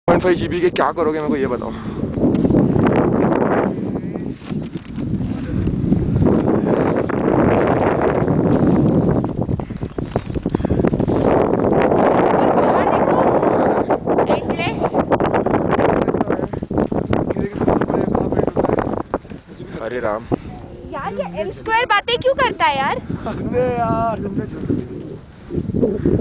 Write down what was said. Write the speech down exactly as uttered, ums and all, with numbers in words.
Point five GB के क्या करोगे मेरे को ये बताओ। अरे राम यार ये एम स्क्वायर बातें क्यों करता है यार? अरे यार